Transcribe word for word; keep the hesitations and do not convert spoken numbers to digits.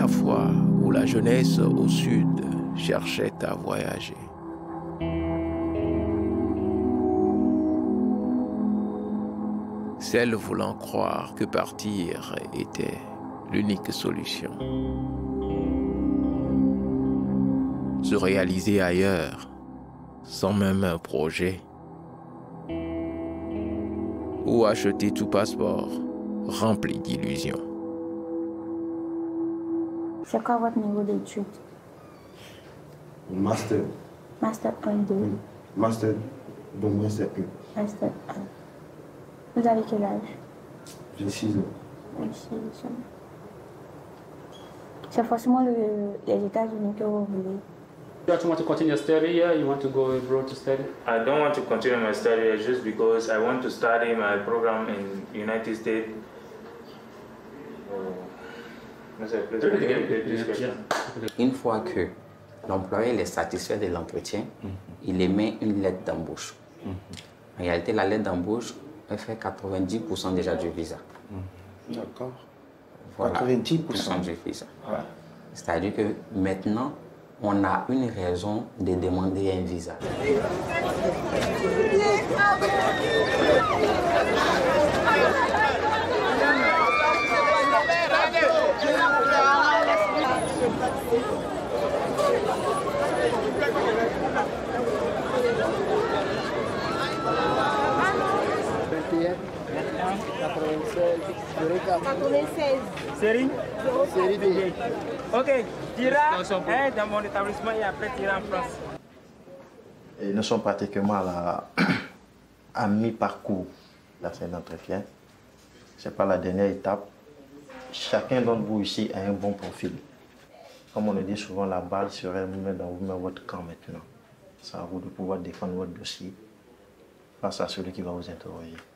la fois où la jeunesse au sud cherchait à voyager. Celle voulant croire que partir était l'unique solution. Se réaliser ailleurs, sans même un projet, ou acheter tout passeport rempli d'illusions. C'est quoi votre niveau d'études? Master. Master un, deux. Oui. Master, donc Master un. Master un. Vous avez quel âge? J'ai six ans. Oui, six ans. C'est forcément le, les États-Unis que vous voulez. You don't want to continue your study here? You want to go abroad to study? I don't want to continue my study just because I want to study my program in the United States. Une fois que l'employé est satisfait de l'entretien, mm-hmm. il émet une lettre d'embauche. Mm-hmm. En réalité, la lettre d'embauche fait quatre-vingt-dix pour cent déjà du visa. Mm-hmm. D'accord. Voilà, quatre-vingt-dix pour cent du visa. Ouais. C'est-à-dire que maintenant, on a une raison de demander un visa. quatre-vingt-seize. Série Série B. Ok, tira hein, dans mon établissement et après tira en France. Et nous sommes pratiquement à, la, à mi-parcours de cet entretien. Ce n'est pas la dernière étape. Chacun d'entre vous ici a un bon profil. Comme on le dit souvent, la balle serait dans vous-même votre camp maintenant. C'est à vous de pouvoir défendre votre dossier face à celui qui va vous interroger.